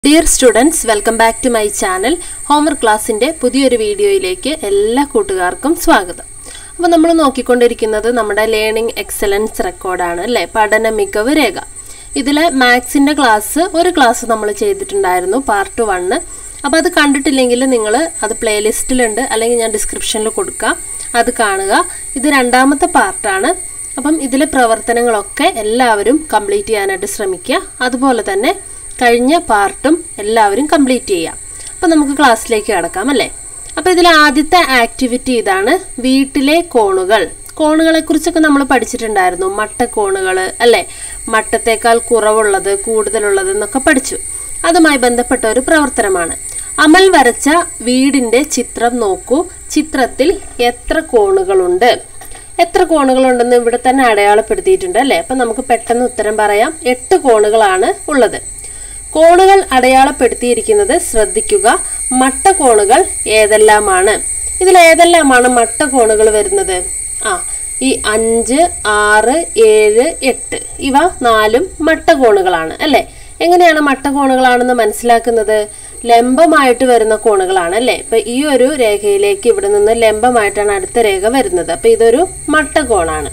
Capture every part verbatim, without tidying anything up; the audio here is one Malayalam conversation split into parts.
Dear students, welcome back to my channel. Homework class inde pudhiyoru video ilekku ella kootukarkkum swagatham. appo nammal nokkikkondirikkunnathu nammada learning excellence record aanu alle padana mikavu rekha. idile maths inde class oru class nammal cheyidittundaayirunnu part one. appo adu kanditillengil ningal adu playlist il undu allengi njan description il kodukka adu kaanuka. idu രണ്ടാമത്തെ part aanu. അപ്പം ഇതിലെ പ്രവർത്തനങ്ങളൊക്കെ എല്ലാവരും കംപ്ലീറ്റ് ചെയ്യാനായിട്ട് ശ്രമിക്കുക. അതുപോലെ തന്നെ കഴിഞ്ഞ പാർട്ടും എല്ലാവരും കംപ്ലീറ്റ് ചെയ്യുക. അപ്പോൾ നമുക്ക് ക്ലാസ്സിലേക്ക് കടക്കാം അല്ലേ. അപ്പോൾ ഇതിലെ ആദ്യത്തെ ആക്ടിവിറ്റി ഇതാണ്, വീട്ടിലെ കോണുകൾ. കോണുകളെക്കുറിച്ചൊക്കെ നമ്മൾ പഠിച്ചിട്ടുണ്ടായിരുന്നു. മട്ടക്കോണുകൾ അല്ലേ, മട്ടത്തേക്കാൾ കുറവുള്ളത് കൂടുതലുള്ളത് എന്നൊക്കെ പഠിച്ചു. അതുമായി ബന്ധപ്പെട്ട ഒരു പ്രവർത്തനമാണ്. അമൽ വരച്ച വീടിൻ്റെ ചിത്രം നോക്കൂ. ചിത്രത്തിൽ എത്ര കോണുകളുണ്ട്? എത്ര കോണുകളുണ്ടെന്ന് ഇവിടെ തന്നെ അടയാളപ്പെടുത്തിയിട്ടുണ്ട് അല്ലേ. അപ്പം നമുക്ക് പെട്ടെന്ന് ഉത്തരം പറയാം. എട്ട് കോണുകളാണ് ഉള്ളത്. കോണുകൾ അടയാളപ്പെടുത്തിയിരിക്കുന്നത് ശ്രദ്ധിക്കുക. മട്ടകോണുകൾ ഏതെല്ലാമാണ്? ഇതിൽ ഏതെല്ലാമാണ് മട്ടകോണുകൾ വരുന്നത്? ആ ഈ അഞ്ച്, ആറ്, ഏഴ്, എട്ട് ഇവ നാലും മട്ടകോണുകളാണ് അല്ലേ. എങ്ങനെയാണ് മട്ടകോണുകളാണെന്ന് മനസ്സിലാക്കുന്നത്? ലംബമായിട്ട് വരുന്ന കോണുകളാണ് അല്ലേ. ഇപ്പൊ ഈ ഒരു രേഖയിലേക്ക് ഇവിടെ നിന്ന് ലംബമായിട്ടാണ് അടുത്ത രേഖ വരുന്നത്. അപ്പൊ ഇതൊരു മട്ടകോണാണ്.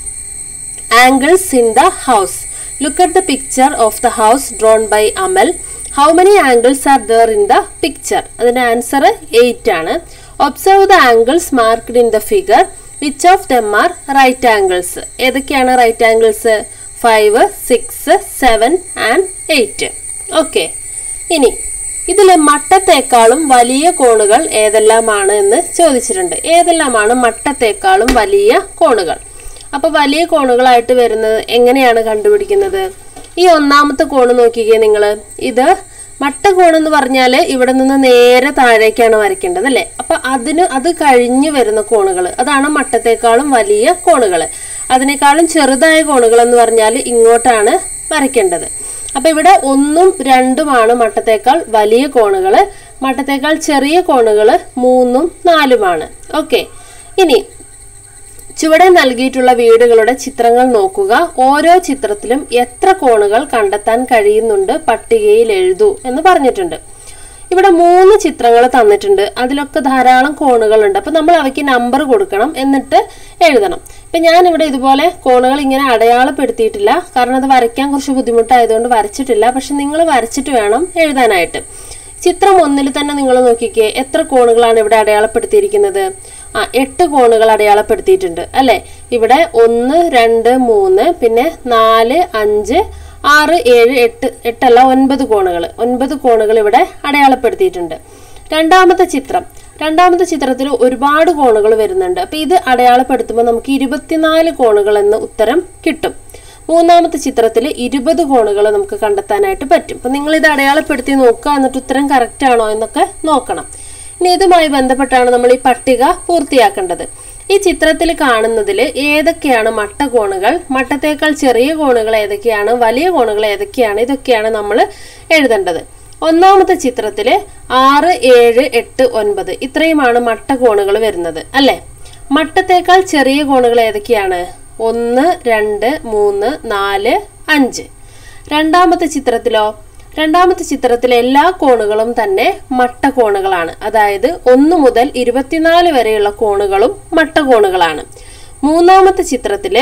Angles in the house. Look at the picture of the house drawn by Amal. How many angles are there in the picture? അതിന്റെ ആൻസർ എയ്റ്റ് ആണ്. Observe the angles marked in the figure. Which of them are right angles? ഏതൊക്കെയാണ് right angles? Five, six, seven and eight. Okay, ഇനി ഇതിലെ മട്ടത്തേക്കാളും വലിയ കോണുകൾ ഏതെല്ലാമാണ് എന്ന് ചോദിച്ചിട്ടുണ്ട്. ഏതെല്ലാമാണ് മട്ടത്തേക്കാളും വലിയ കോണുകൾ? അപ്പോൾ വലിയ കോണുകളായിട്ട് വരുന്നത് എങ്ങനെയാണ് കണ്ടുപിടിക്കുന്നത്? ഈ ഒന്നാമത്തെ കോണ് നോക്കിക്കേ നിങ്ങൾ. ഇത് മട്ടകോണെന്ന് പറഞ്ഞാൽ ഇവിടെ നിന്ന് നേരെ താഴേക്കാണ് വരയ്ക്കേണ്ടത് അല്ലേ. അപ്പൊ അതിന് അത് കഴിഞ്ഞു വരുന്ന കോണുകൾ അതാണ് മട്ടത്തേക്കാളും വലിയ കോണുകൾ. അതിനേക്കാളും ചെറുതായ കോണുകൾ എന്ന് പറഞ്ഞാൽ ഇങ്ങോട്ടാണ് വരയ്ക്കേണ്ടത്. അപ്പൊ ഇവിടെ ഒന്നും രണ്ടുമാണ് മട്ടത്തേക്കാൾ വലിയ കോണുകൾ. മട്ടത്തേക്കാൾ ചെറിയ കോണുകൾ മൂന്നും നാലുമാണ്. ഓക്കെ, ഇനി ചുവടെ നൽകിയിട്ടുള്ള വീടുകളുടെ ചിത്രങ്ങൾ നോക്കുക. ഓരോ ചിത്രത്തിലും എത്ര കോണുകൾ കണ്ടെത്താൻ കഴിയുന്നുണ്ട് പട്ടികയിൽ എഴുതൂ എന്ന് പറഞ്ഞിട്ടുണ്ട്. ഇവിടെ മൂന്ന് ചിത്രങ്ങൾ തന്നിട്ടുണ്ട്. അതിലൊക്കെ ധാരാളം കോണുകളുണ്ട്. അപ്പൊ നമ്മൾ അവയ്ക്ക് നമ്പർ കൊടുക്കണം, എന്നിട്ട് എഴുതണം. ഇപ്പൊ ഞാൻ ഇവിടെ ഇതുപോലെ കോണുകൾ ഇങ്ങനെ അടയാളപ്പെടുത്തിയിട്ടില്ല, കാരണം അത് വരയ്ക്കാൻ കുറച്ച് ബുദ്ധിമുട്ടായതുകൊണ്ട് വരച്ചിട്ടില്ല. പക്ഷെ നിങ്ങൾ വരച്ചിട്ട് വേണം എഴുതാനായിട്ട്. ചിത്രം ഒന്നിൽ തന്നെ നിങ്ങൾ നോക്കിക്കേ, എത്ര കോണുകളാണ് ഇവിടെ അടയാളപ്പെടുത്തിയിരിക്കുന്നത്? ആ എട്ട് കോണുകൾ അടയാളപ്പെടുത്തിയിട്ടുണ്ട് അല്ലെ. ഇവിടെ ഒന്ന്, രണ്ട്, മൂന്ന്, പിന്നെ നാല്, അഞ്ച്, ആറ്, ഏഴ്, എട്ട് എട്ടല്ല ഒൻപത് കോണുകൾ ഒൻപത് കോണുകൾ ഇവിടെ അടയാളപ്പെടുത്തിയിട്ടുണ്ട്. രണ്ടാമത്തെ ചിത്രം രണ്ടാമത്തെ ചിത്രത്തിൽ ഒരുപാട് കോണുകൾ വരുന്നുണ്ട്. അപ്പൊ ഇത് അടയാളപ്പെടുത്തുമ്പോൾ നമുക്ക് ഇരുപത്തിനാല് കോണുകൾ എന്ന ഉത്തരം കിട്ടും. മൂന്നാമത്തെ ചിത്രത്തിൽ ഇരുപത് കോണുകൾ നമുക്ക് കണ്ടെത്താനായിട്ട് പറ്റും. അപ്പൊ നിങ്ങൾ ഇത് അടയാളപ്പെടുത്തി നോക്കുക, എന്നിട്ട് ഉത്തരം കറക്റ്റ് ആണോ എന്നൊക്കെ നോക്കണം. ഇനി ഇതുമായി ബന്ധപ്പെട്ടാണ് നമ്മൾ ഈ പട്ടിക പൂർത്തിയാക്കേണ്ടത്. ഈ ചിത്രത്തിൽ കാണുന്നതിൽ ഏതൊക്കെയാണ് മട്ടകോണുകൾ, മട്ടത്തേക്കാൾ ചെറിയ കോണുകൾ ഏതൊക്കെയാണ്, വലിയ കോണുകൾ ഏതൊക്കെയാണ്, ഇതൊക്കെയാണ് നമ്മൾ എഴുതേണ്ടത്. ഒന്നാമത്തെ ചിത്രത്തിൽ ആറ്, ഏഴ്, എട്ട്, ഒൻപത് ഇത്രയുമാണ് മട്ടകോണുകൾ വരുന്നത് അല്ലെ. മട്ടത്തേക്കാൾ ചെറിയ കോണുകൾ ഏതൊക്കെയാണ്? ഒന്ന്, രണ്ട്, മൂന്ന്, നാല്, അഞ്ച്. രണ്ടാമത്തെ ചിത്രത്തിലോ? രണ്ടാമത്തെ ചിത്രത്തിലെ എല്ലാ കോണുകളും തന്നെ മട്ടകോണുകളാണ്. അതായത് ഒന്ന് മുതൽ ഇരുപത്തിനാല് വരെയുള്ള കോണുകളും മട്ടകോണുകളാണ്. മൂന്നാമത്തെ ചിത്രത്തില്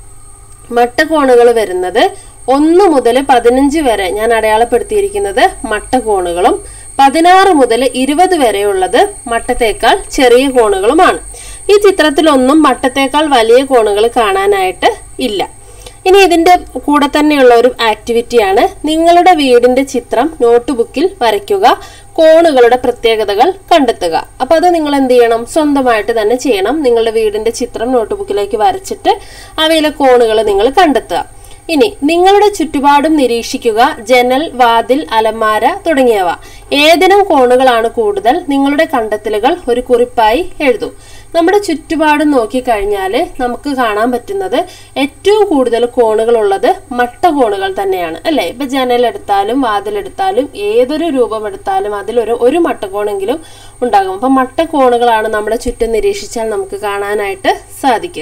മട്ടകോണുകൾ വരുന്നത് ഒന്ന് മുതൽ പതിനഞ്ച് വരെ ഞാൻ അടയാളപ്പെടുത്തിയിരിക്കുന്നത് മട്ടകോണുകളും പതിനാറ് മുതൽ ഇരുപത് വരെയുള്ളത് മട്ടത്തേക്കാൾ ചെറിയ കോണുകളുമാണ്. ഈ ചിത്രത്തിലൊന്നും മട്ടത്തേക്കാൾ വലിയ കോണുകൾ കാണാനായിട്ട് ഇല്ല. ഇനി ഇതിന്റെ കൂടെ തന്നെയുള്ള ഒരു ആക്ടിവിറ്റിയാണ്, നിങ്ങളുടെ വീടിന്റെ ചിത്രം നോട്ട് ബുക്കിൽ വരയ്ക്കുക. കോണുകളുടെ പ്രത്യേകതകൾ കണ്ടെത്തുക. അപ്പൊ അത് നിങ്ങൾ എന്ത് ചെയ്യണം? സ്വന്തമായിട്ട് തന്നെ ചെയ്യണം. നിങ്ങളുടെ വീടിന്റെ ചിത്രം നോട്ട് ബുക്കിലേക്ക് വരച്ചിട്ട് അവയിലെ കോണുകൾ നിങ്ങൾ കണ്ടെത്തുക. ഇനി നിങ്ങളുടെ ചുറ്റുപാടും നിരീക്ഷിക്കുക. ജനൽ, വാതിൽ, അലമാര തുടങ്ങിയവ. ഏതിനം കോണുകളാണ് കൂടുതൽ? നിങ്ങളുടെ കണ്ടെത്തലുകൾ ഒരു കുറിപ്പായി എഴുതൂ. നമ്മുടെ ചുറ്റുപാടും നോക്കിക്കഴിഞ്ഞാൽ നമുക്ക് കാണാൻ പറ്റുന്നത് ഏറ്റവും കൂടുതൽ കോണുകൾ ഉള്ളത് മട്ടകോണുകൾ തന്നെയാണ് അല്ലെ. ഇപ്പൊ ജനലെടുത്താലും വാതിലെടുത്താലും ഏതൊരു രൂപം എടുത്താലും അതിലൊരു ഒരു മട്ടകോണെങ്കിലും ഉണ്ടാകും. അപ്പൊ മട്ടകോണുകളാണ് നമ്മുടെ ചുറ്റും നിരീക്ഷിച്ചാൽ നമുക്ക് കാണാനായിട്ട് സാധിക്കുക.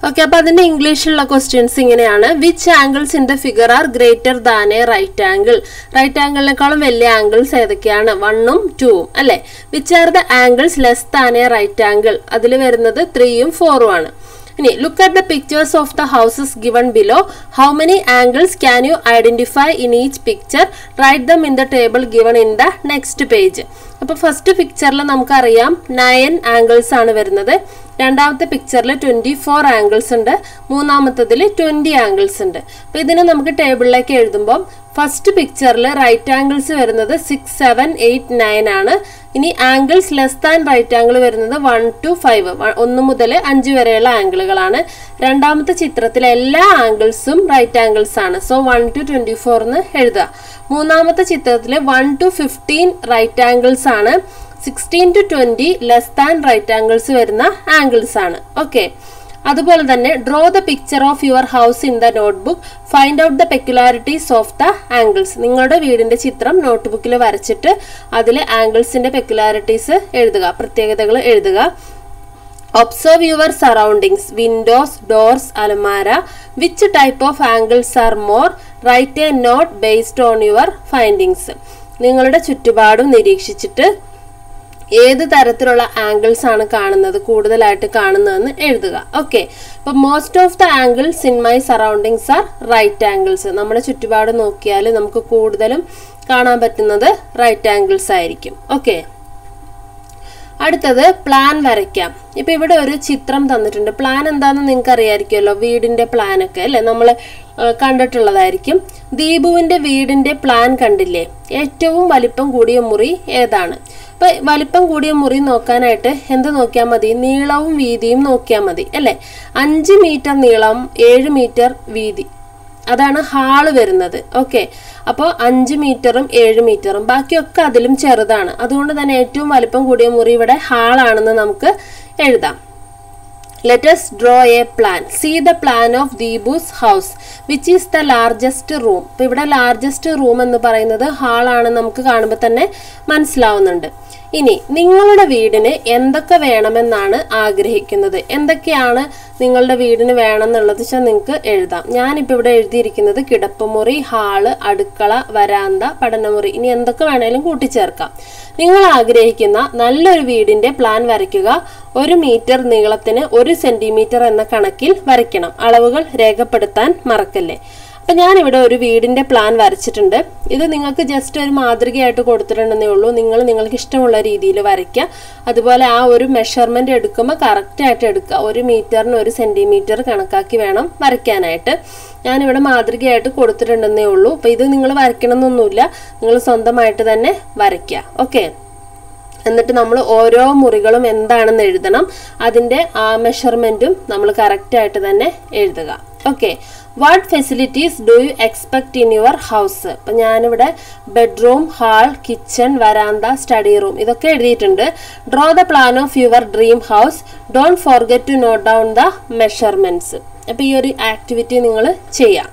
ഓക്കെ, അപ്പോൾ അതിന്റെ ഇംഗ്ലീഷിലുള്ള ക്വസ്റ്റ്യൻസ് ഇങ്ങനെയാണ്. Which angles in the figure are greater than a right angle? Right ആംഗിളിനേക്കാളും വലിയ ആംഗിൾസ് ഏതൊക്കെയാണ്? വണ്ണും ടൂവും അല്ലെ. Which are the angles less than a right angle? അതിൽ വരുന്നത് ത്രീയും ഫോറും ആണ്. ഇനി look at the pictures of the houses given below. How many angles can you identify in each picture? Write them in the table given in the next page. അപ്പോൾ ഫസ്റ്റ് പിക്ചറിൽ നമുക്കറിയാം നയൻ ആംഗിൾസ് ആണ് വരുന്നത്. രണ്ടാമത്തെ പിക്ചറിൽ ട്വന്റി ഫോർ ആംഗിൾസ് ഉണ്ട്. മൂന്നാമത്തതിൽ ട്വന്റി ആംഗിൾസ് ഉണ്ട്. അപ്പൊ ഇതിനെ നമുക്ക് ടേബിളിലേക്ക് എഴുതുമ്പോൾ ഫസ്റ്റ് പിക്ചറിൽ റൈറ്റ് ആംഗിൾസ് വരുന്നത് സിക്സ് സെവൻ എയ്റ്റ് നയൻ ആണ്. ഇനി angles less than right angle വരുന്നത് വൺ ടു ഫൈവ്, ഒന്ന് മുതൽ അഞ്ച് വരെയുള്ള ആംഗിളുകളാണ്. രണ്ടാമത്തെ ചിത്രത്തിലെ എല്ലാ ആംഗിൾസും റൈറ്റ് ആംഗിൾസ് ആണ്. So one two twenty four എന്ന് എഴുതുക. മൂന്നാമത്തെ ചിത്രത്തിൽ one two fifteen right angles ആണ്. Sixteen two twenty less than right angles വരുന്ന ആംഗിൾസ് ആണ്. ഓക്കെ, അതുപോലെ തന്നെ draw the picture of your house in the notebook. Find out the peculiarities of the angles. നിങ്ങളുടെ വീടിന്റെ ചിത്രം നോട്ട്ബുക്കിൽ വരച്ചിട്ട് അതിൽ ആംഗിൾസിന്റെ പെക്യുലാരിറ്റീസ് എഴുതുക, പ്രത്യേകതകൾ എഴുതുക. Observe your surroundings. Windows, doors, അലമാര. Which type of angles are more? Write a note based on your findings. നിങ്ങളുടെ ചുറ്റുപാടും നിരീക്ഷിച്ചിട്ട് ഏത് തരത്തിലുള്ള ആംഗിൾസ് ആണ് കാണുന്നത്, കൂടുതലായിട്ട് കാണുന്നതെന്ന് എഴുതുക. ഓക്കെ, അപ്പൊ most of the angles in my surroundings are right angles. നമ്മുടെ ചുറ്റുപാട് നോക്കിയാൽ നമുക്ക് കൂടുതലും കാണാൻ പറ്റുന്നത് റൈറ്റ് ആംഗിൾസ് ആയിരിക്കും. ഓക്കെ, അടുത്തത് പ്ലാൻ വരയ്ക്കാം. ഇപ്പൊ ഇവിടെ ഒരു ചിത്രം തന്നിട്ടുണ്ട്. പ്ലാൻ എന്താണെന്ന് നിങ്ങൾക്ക് അറിയാമായിരിക്കുമല്ലോ, വീടിന്റെ പ്ലാൻ ഒക്കെ അല്ലെ നമ്മൾ കണ്ടിട്ടുള്ളതായിരിക്കും. ദീപുവിന്റെ വീടിന്റെ പ്ലാൻ കണ്ടില്ലേ? ഏറ്റവും വലിപ്പം കൂടിയ മുറി ഏതാണ്? അപ്പൊ വലിപ്പം കൂടിയ മുറി നോക്കാനായിട്ട് എന്ത് നോക്കിയാൽ മതി? നീളവും വീതിയും നോക്കിയാൽ മതി അല്ലെ. അഞ്ച് മീറ്റർ നീളം, ഏഴ് മീറ്റർ വീതി, അതാണ് ഹാള് വരുന്നത്. ഓക്കെ, അപ്പോൾ അഞ്ച് മീറ്ററും ഏഴ് മീറ്ററും ബാക്കിയൊക്കെ അതിലും ചെറുതാണ്. അതുകൊണ്ട് തന്നെ ഏറ്റവും വലിപ്പം കൂടിയ മുറി ഇവിടെ ഹാളാണെന്ന് നമുക്ക് എഴുതാം. Let us draw a plan. See the plan of Deebu's house. Which is the largest room? ഇപ്പോൾ ഇവിടെ ലാർജസ്റ്റ് റൂം എന്ന് പറയുന്നത് ഹാളാണ്, നമുക്ക് കാണുമ്പോൾ തന്നെ മനസ്സിലാവുന്നുണ്ട്. ഇനി നിങ്ങളുടെ വീടിന് എന്തൊക്കെ വേണമെന്നാണ് ആഗ്രഹിക്കുന്നത്? എന്തൊക്കെയാണ് നിങ്ങളുടെ വീടിന് വേണമെന്നുള്ളത് വെച്ചാൽ നിങ്ങൾക്ക് എഴുതാം. ഞാനിപ്പോൾ ഇവിടെ എഴുതിയിരിക്കുന്നത് കിടപ്പുമുറി, ഹാള്, അടുക്കള, വരാന്ത, പഠനമുറി. ഇനി എന്തൊക്കെ വേണേലും കൂട്ടിച്ചേർക്കാം. നിങ്ങൾ ആഗ്രഹിക്കുന്ന നല്ലൊരു വീടിന്റെ പ്ലാൻ വരയ്ക്കുക. ഒരു മീറ്റർ നീളത്തിന് ഒരു സെന്റിമീറ്റർ എന്ന കണക്കിൽ വരയ്ക്കണം. അളവുകൾ രേഖപ്പെടുത്താൻ മറക്കല്ലേ. അപ്പൊ ഞാനിവിടെ ഒരു വീടിന്റെ പ്ലാൻ വരച്ചിട്ടുണ്ട്. ഇത് നിങ്ങൾക്ക് ജസ്റ്റ് ഒരു മാതൃകയായിട്ട് കൊടുത്തിട്ടുണ്ടെന്നേ ഉള്ളൂ. നിങ്ങൾ നിങ്ങൾക്ക് ഇഷ്ടമുള്ള രീതിയിൽ വരയ്ക്കുക. അതുപോലെ ആ ഒരു മെഷർമെന്റ് എടുക്കുമ്പോൾ കറക്റ്റ് ആയിട്ട് എടുക്കുക. ഒരു മീറ്ററിന് ഒരു സെന്റിമീറ്റർ കണക്കാക്കി വേണം വരയ്ക്കാനായിട്ട്. ഞാനിവിടെ മാതൃകയായിട്ട് കൊടുത്തിട്ടുണ്ടെന്നേ ഉള്ളൂ. അപ്പൊ ഇത് നിങ്ങൾ വരയ്ക്കണമെന്നൊന്നുമില്ല, നിങ്ങൾ സ്വന്തമായിട്ട് തന്നെ വരയ്ക്കുക. ഓക്കെ, എന്നിട്ട് നമ്മൾ ഓരോ മുറികളും എന്താണെന്ന് എഴുതണം. അതിന്റെ ആ മെഷർമെന്റും നമ്മൾ കറക്റ്റ് ആയിട്ട് തന്നെ എഴുതുക. Okay, what facilities do you expect in your house? അപ്പൊ ഞാനിവിടെ ബെഡ്റൂം, ഹാൾ, കിച്ചൺ, വരാന്ത, സ്റ്റഡി റൂം ഇതൊക്കെ എഴുതിയിട്ടുണ്ട്. Draw the plan of your dream house. Don't forget to note down the measurements. അപ്പൊ ഈ ഒരു ആക്ടിവിറ്റി നിങ്ങൾ ചെയ്യാം.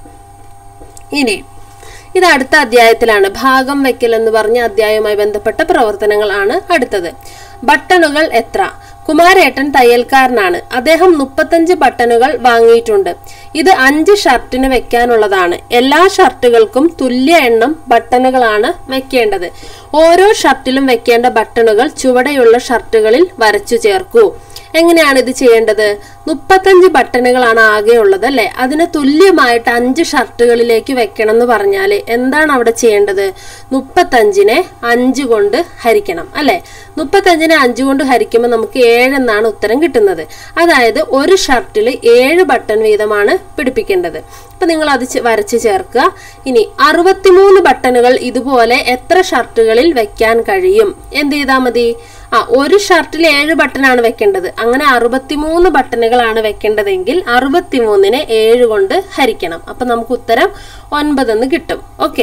ഇനി ഇത് അടുത്ത അധ്യായത്തിലാണ്. ഭാഗം വയ്ക്കൽ എന്ന് പറഞ്ഞ അധ്യായവുമായി ബന്ധപ്പെട്ട പ്രവർത്തനങ്ങളാണ് അടുത്തത്. ബട്ടണുകൾ എത്ര? കുമാരേട്ടൻ തയ്യൽക്കാരനാണ്. അദ്ദേഹം മുപ്പത്തഞ്ച് ബട്ടണുകൾ വാങ്ങിയിട്ടുണ്ട്. ഇത് അഞ്ച് ഷർട്ടിന് വെക്കാനുള്ളതാണ്. എല്ലാ ഷർട്ടുകൾക്കും തുല്യ എണ്ണം ബട്ടണുകളാണ് വെക്കേണ്ടത്. ഓരോ ഷർട്ടിലും വെക്കേണ്ട ബട്ടണുകൾ ചുവടെയുള്ള ഷർട്ടുകളിൽ വരച്ചു ചേർക്കൂ. എങ്ങനെയാണ് ഇത് ചെയ്യേണ്ടത്? മുപ്പത്തഞ്ച് ബട്ടണുകളാണ് ആകെ ഉള്ളത് അല്ലെ. അതിന് തുല്യമായിട്ട് അഞ്ച് ഷർട്ടുകളിലേക്ക് വെക്കണം എന്ന് പറഞ്ഞാൽ എന്താണ് അവിടെ ചെയ്യേണ്ടത്? മുപ്പത്തഞ്ചിനെ അഞ്ച് കൊണ്ട് ഹരിക്കണം അല്ലെ. മുപ്പത്തഞ്ചിനെ അഞ്ച് കൊണ്ട് ഹരിക്കുമ്പോൾ നമുക്ക് ഏഴെന്നാണ് ഉത്തരം കിട്ടുന്നത്. അതായത് ഒരു ഷർട്ടിൽ ഏഴ് ബട്ടൺ വീതമാണ് പിടിപ്പിക്കേണ്ടത്. അപ്പൊ നിങ്ങൾ അത് വരച്ച് ചേർക്കുക. ഇനി അറുപത്തിമൂന്ന് ബട്ടണുകൾ ഇതുപോലെ എത്ര ഷർട്ടുകളിൽ വെക്കാൻ കഴിയും? എന്ത് ചെയ്താൽ മതി? ആ ഒരു ഷർട്ടിൽ ഏഴ് ബട്ടനാണ് വെക്കേണ്ടത്. അങ്ങനെ അറുപത്തിമൂന്ന് ബട്ടണുകളാണ് വെക്കേണ്ടതെങ്കിൽ അറുപത്തിമൂന്നിനെ ഏഴ് കൊണ്ട് ഹരിക്കണം. അപ്പൊ നമുക്ക് ഉത്തരം ഒൻപതെന്ന് കിട്ടും. Okay,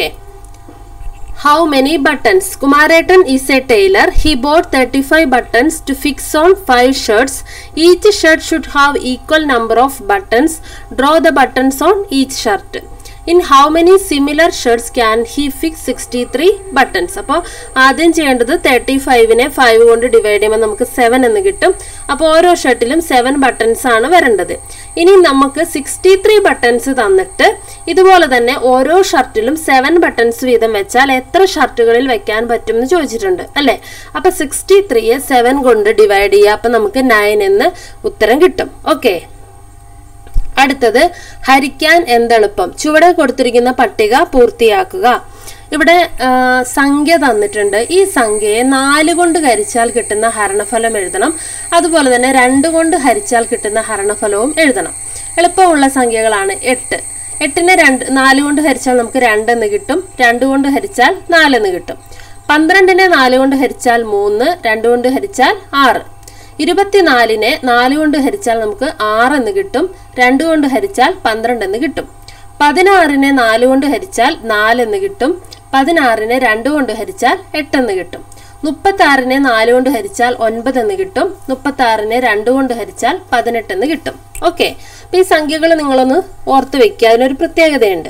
how many buttons? Kumaretan is a tailor. He bought thirty-five buttons to fix on five shirts. Each shirt should have equal number of buttons. Draw the buttons on each shirt. In how many similar shirts can he fix sixty-three buttons? അപ്പോൾ ആദ്യം ചെയ്യേണ്ടത് തേർട്ടി ഫൈവിനെ ഫൈവ് കൊണ്ട് ഡിവൈഡ് ചെയ്യുമ്പോൾ നമുക്ക് സെവൻ എന്ന് കിട്ടും. അപ്പോൾ ഓരോ ഷർട്ടിലും സെവൻ ബട്ടൺസ് ആണ് വരേണ്ടത്. ഇനി നമുക്ക് സിക്സ്റ്റി ത്രീ ബട്ടൺസ് തന്നിട്ട് ഇതുപോലെ തന്നെ ഓരോ ഷർട്ടിലും സെവൻ ബട്ടൺസ് വീതം വെച്ചാൽ എത്ര ഷർട്ടുകളിൽ വെക്കാൻ പറ്റും എന്ന് ചോദിച്ചിട്ടുണ്ട് അല്ലേ. അപ്പൊ സിക്സ്റ്റി ത്രീയെ സെവൻ കൊണ്ട് ഡിവൈഡ് ചെയ്യുക. അപ്പൊ നമുക്ക് നയൻ എന്ന് ഉത്തരം കിട്ടും. ഓക്കെ, അടുത്തത് ഹരിക്കാൻ എന്തെളുപ്പം. ചുവടെ കൊടുത്തിരിക്കുന്ന പട്ടിക പൂർത്തിയാക്കുക. ഇവിടെ സംഖ്യ തന്നിട്ടുണ്ട്. ഈ സംഖ്യയെ നാല് കൊണ്ട് ഹരിച്ചാൽ കിട്ടുന്ന ഹരണഫലം എഴുതണം. അതുപോലെ തന്നെ രണ്ട് കൊണ്ട് ഹരിച്ചാൽ കിട്ടുന്ന ഹരണഫലവും എഴുതണം. എളുപ്പമുള്ള സംഖ്യകളാണ്. എട്ട് എട്ടിനെ രണ്ട് നാല് കൊണ്ട് ഹരിച്ചാൽ നമുക്ക് രണ്ടെന്ന് കിട്ടും. രണ്ട് കൊണ്ട് ഹരിച്ചാൽ നാലെന്ന് കിട്ടും. പന്ത്രണ്ടിനെ നാല് കൊണ്ട് ഹരിച്ചാൽ മൂന്ന്, രണ്ട് കൊണ്ട് ഹരിച്ചാൽ ആറ്. ഇരുപത്തിനാലിനെ നാല് കൊണ്ട് ഹരിച്ചാൽ നമുക്ക് ആറെന്ന് കിട്ടും. രണ്ട് കൊണ്ട് ഹരിച്ചാൽ പന്ത്രണ്ട് എന്ന് കിട്ടും. പതിനാറിനെ നാല് കൊണ്ട് ഹരിച്ചാൽ നാലെന്ന് കിട്ടും. പതിനാറിനെ രണ്ട് കൊണ്ട് ഹരിച്ചാൽ എട്ടെന്ന് കിട്ടും. മുപ്പത്തി ആറിനെ നാല് കൊണ്ട് ഹരിച്ചാൽ ഒൻപത് എന്ന് കിട്ടും. മുപ്പത്തി ആറിനെ രണ്ട് കൊണ്ട് ഹരിച്ചാൽ പതിനെട്ടെന്ന് കിട്ടും. ഓക്കെ, അപ്പൊ ഈ സംഖ്യകൾ നിങ്ങളൊന്ന് ഓർത്ത് വെക്കുക. അതിനൊരു പ്രത്യേകതയുണ്ട്.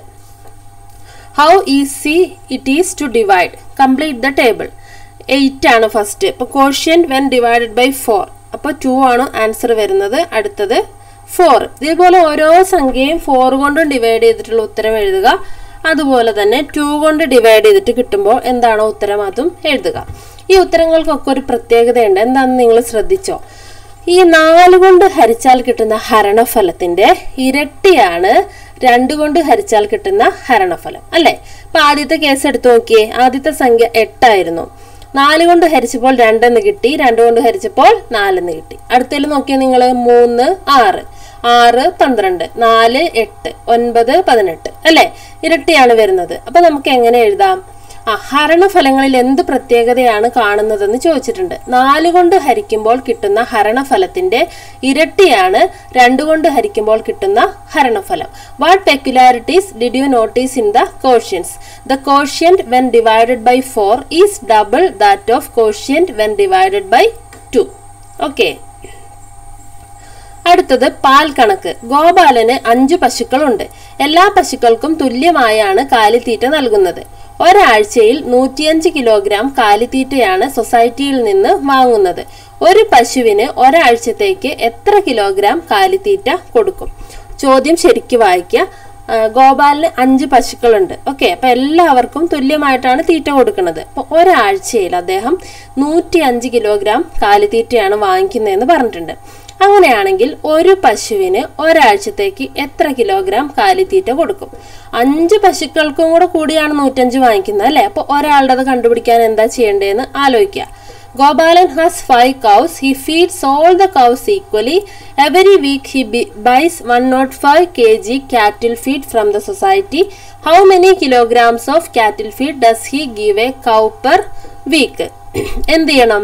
How easy it is to divide. Complete the table. Eight ആണ് ഫസ്റ്റ്. ഇപ്പൊ quotient when divided by four. അപ്പൊ ടു ആണ് ആൻസർ വരുന്നത്. അടുത്തത് ഫോർ. ഇതേപോലെ ഓരോ സംഖ്യയും ഫോർ കൊണ്ടും ഡിവൈഡ് ചെയ്തിട്ടുള്ള ഉത്തരം എഴുതുക. അതുപോലെ തന്നെ ടു കൊണ്ട് ഡിവൈഡ് ചെയ്തിട്ട് കിട്ടുമ്പോൾ എന്താണോ ഉത്തരം അതും എഴുതുക. ഈ ഉത്തരങ്ങൾക്കൊക്കെ ഒരു പ്രത്യേകതയുണ്ട്. എന്താണെന്ന് നിങ്ങൾ ശ്രദ്ധിച്ചോ? ഈ നാല് കൊണ്ട് ഹരിച്ചാൽ കിട്ടുന്ന ഹരണഫലത്തിന്റെ ഇരട്ടിയാണ് രണ്ട് കൊണ്ട് ഹരിച്ചാൽ കിട്ടുന്ന ഹരണഫലം അല്ലെ. അപ്പൊ ആദ്യത്തെ കേസ് എടുത്തു നോക്കിയേ. ആദ്യത്തെ സംഖ്യ എട്ടായിരുന്നു. നാല് കൊണ്ട് ഹരിച്ചപ്പോൾ രണ്ടെന്ന് കിട്ടി. രണ്ട് കൊണ്ട് ഹരിച്ചപ്പോൾ നാലെന്ന് കിട്ടി. അടുത്തതിൽ നോക്കിയാൽ നിങ്ങൾ മൂന്ന് ആറ്, ആറ് പന്ത്രണ്ട്, നാല് എട്ട്, ഒൻപത് പതിനെട്ട് അല്ലെ. ഇരട്ടിയാണ് വരുന്നത്. അപ്പൊ നമുക്ക് എങ്ങനെ എഴുതാം? ആ ഹരണഫലങ്ങളിൽ എന്ത് പ്രത്യേകതയാണ് കാണുന്നതെന്ന് ചോദിച്ചിട്ടുണ്ട്. നാല് കൊണ്ട് ഹരിക്കുമ്പോൾ കിട്ടുന്ന ഹരണഫലത്തിന്റെ ഇരട്ടിയാണ് രണ്ട് കൊണ്ട് ഹരിക്കുമ്പോൾ കിട്ടുന്ന ഹരണഫലം. What peculiarities did you notice in the quotients? The quotient when divided by four is double that of quotient when divided by two. Okay, അടുത്തത് പാൽ കണക്ക്. ഗോപാലന് അഞ്ചു പശുക്കളുണ്ട്. എല്ലാ പശുക്കൾക്കും തുല്യമായാണ് കാലിത്തീറ്റ നൽകുന്നത്. ഒരാഴ്ചയിൽ നൂറ്റിയഞ്ച് കിലോഗ്രാം കാലിത്തീറ്റയാണ് സൊസൈറ്റിയിൽ നിന്ന് വാങ്ങുന്നത്. ഒരു പശുവിന് ഒരാഴ്ചത്തേക്ക് എത്ര കിലോഗ്രാം കാലിത്തീറ്റ കൊടുക്കും? ചോദ്യം ശരിക്കും വായിക്കുക. ഗോപാലിന് അഞ്ച് പശുക്കളുണ്ട്. ഓക്കെ, അപ്പൊ എല്ലാവർക്കും തുല്യമായിട്ടാണ് തീറ്റ കൊടുക്കുന്നത്. അപ്പൊ ഒരാഴ്ചയിൽ അദ്ദേഹം നൂറ്റി അഞ്ച് കിലോഗ്രാം കാലിത്തീറ്റയാണ് വാങ്ങിക്കുന്നതെന്ന് പറഞ്ഞിട്ടുണ്ട്. അങ്ങനെയാണെങ്കിൽ ഒരു പശുവിന് ഒരാഴ്ചത്തേക്ക് എത്ര കിലോഗ്രാം കാലിത്തീറ്റ കൊടുക്കും? അഞ്ച് പശുക്കൾക്കും കൂടെ കൂടിയാണ് നൂറ്റഞ്ച് വാങ്ങിക്കുന്നത് അല്ലെ. അപ്പൊ ഒരാളുടെ കണ്ടുപിടിക്കാൻ എന്താ ചെയ്യേണ്ടതെന്ന് ആലോചിക്കുക. Gopalan has five cows. He feeds all the cows equally. Every week he buys one hundred five kilograms cattle feed from the society. How many kilograms of cattle feed does he give a cow per week? എന്ത് ചെയ്യണം?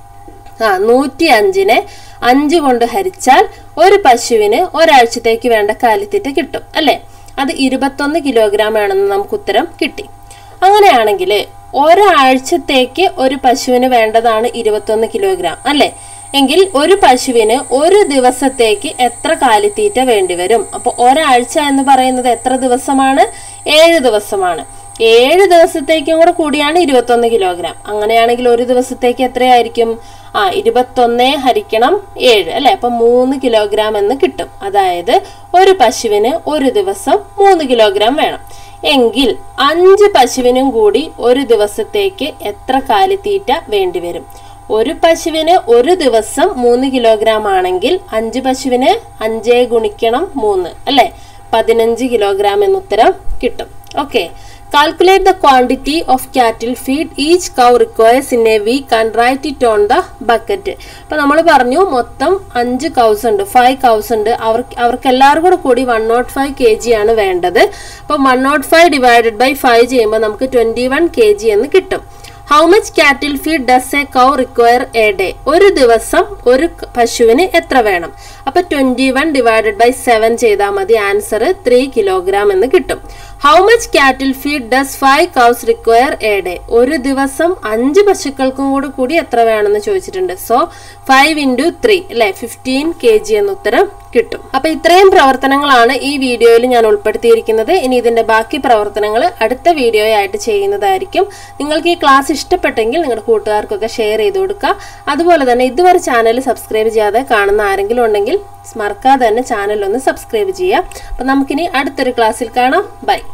ആ നൂറ്റി അഞ്ചിനെ അഞ്ച് കൊണ്ട് ഹരിച്ചാൽ ഒരു പശുവിന് ഒരാഴ്ചത്തേക്ക് വേണ്ട കാലിത്തീറ്റ കിട്ടും അല്ലെ. അത് ഇരുപത്തൊന്ന് കിലോഗ്രാം ആണെന്ന് നമുക്ക് ഉത്തരം കിട്ടി. അങ്ങനെയാണെങ്കിൽ ഒരാഴ്ചത്തേക്ക് ഒരു പശുവിന് വേണ്ടതാണ് ഇരുപത്തൊന്ന് കിലോഗ്രാം അല്ലെ. എങ്കിൽ ഒരു പശുവിന് ഒരു ദിവസത്തേക്ക് എത്ര കാലിത്തീറ്റ വേണ്ടി വരും? അപ്പൊ ഒരാഴ്ച എന്ന് പറയുന്നത് എത്ര ദിവസമാണ്? ഏഴ് ദിവസമാണ്. ഏഴ് ദിവസത്തേക്കും കൂടെ കൂടിയാണ് ഇരുപത്തൊന്ന് കിലോഗ്രാം. അങ്ങനെയാണെങ്കിൽ ഒരു ദിവസത്തേക്ക് എത്രയായിരിക്കും? ആ ഇരുപത്തൊന്ന് ഹരിക്കണം ഏഴ് അല്ലെ. അപ്പൊ മൂന്ന് കിലോഗ്രാം എന്ന് കിട്ടും. അതായത് ഒരു പശുവിന് ഒരു ദിവസം മൂന്ന് കിലോഗ്രാം വേണം. എങ്കിൽ അഞ്ച് പശുവിനും കൂടി ഒരു ദിവസത്തേക്ക് എത്ര കാലിത്തീറ്റ വേണ്ടിവരും? ഒരു പശുവിന് ഒരു ദിവസം മൂന്ന് കിലോഗ്രാം ആണെങ്കിൽ അഞ്ച് പശുവിന് അഞ്ചേ ഗുണിക്കണം മൂന്ന് അല്ലെ, പതിനഞ്ച് കിലോഗ്രാം എന്ന് ഉത്തരം കിട്ടും. Okay, calculate the quantity of cattle feed each cow requires in a week and write it on the bucket. അപ്പൊ നമ്മൾ പറഞ്ഞു മൊത്തം അഞ്ച് കൗസ് ഉണ്ട്, ഫൈവ് കൗസ് ഉണ്ട്. അവർക്ക് അവർക്ക് എല്ലാവരും കൂടെ കൂടി one nought five K G ആണ് വേണ്ടത്. അപ്പൊ one nought five divided by five ചെയ്യുമ്പോൾ നമുക്ക് ട്വന്റി വൺ കെ ജി എന്ന് കിട്ടും. How much cattle feed does a cow require a day? ഒരു ദിവസം ഒരു പശുവിന് എത്ര വേണം? അപ്പൊ twenty one divided by seven ചെയ്താൽ മതി. ആൻസർ ത്രീ കിലോഗ്രാം എന്ന് കിട്ടും. How much cattle feed does five cows require a day? ഒരു ദിവസം അഞ്ച് പശുക്കൾക്കും കൂടി കൂടി എത്ര വേണമെന്ന് ചോദിച്ചിട്ടുണ്ട്. സോ ഫൈവ് ഇൻറ്റു ത്രീ അല്ലെ ഫിഫ്റ്റീൻ കെ ജി എന്ന ഉത്തരം കിട്ടും. അപ്പൊ ഇത്രയും പ്രവർത്തനങ്ങളാണ് ഈ വീഡിയോയിൽ ഞാൻ ഉൾപ്പെടുത്തിയിരിക്കുന്നത്. ഇനി ഇതിന്റെ ബാക്കി പ്രവർത്തനങ്ങൾ അടുത്ത വീഡിയോ ആയിട്ട് ചെയ്യുന്നതായിരിക്കും. നിങ്ങൾക്ക് ഈ ക്ലാസ് ഇഷ്ടപ്പെട്ടെങ്കിൽ നിങ്ങളുടെ കൂട്ടുകാർക്കൊക്കെ ഷെയർ ചെയ്ത് കൊടുക്കുക. അതുപോലെ തന്നെ ഇതുവരെ ചാനൽ സബ്സ്ക്രൈബ് ചെയ്യാതെ കാണുന്ന ആരെങ്കിലും ഉണ്ടെങ്കിൽ മറക്കാതെ തന്നെ ചാനൽ ഒന്ന് സബ്സ്ക്രൈബ് ചെയ്യുക. അപ്പൊ നമുക്കിനി അടുത്തൊരു ക്ലാസ്സിൽ കാണാം. ബൈ.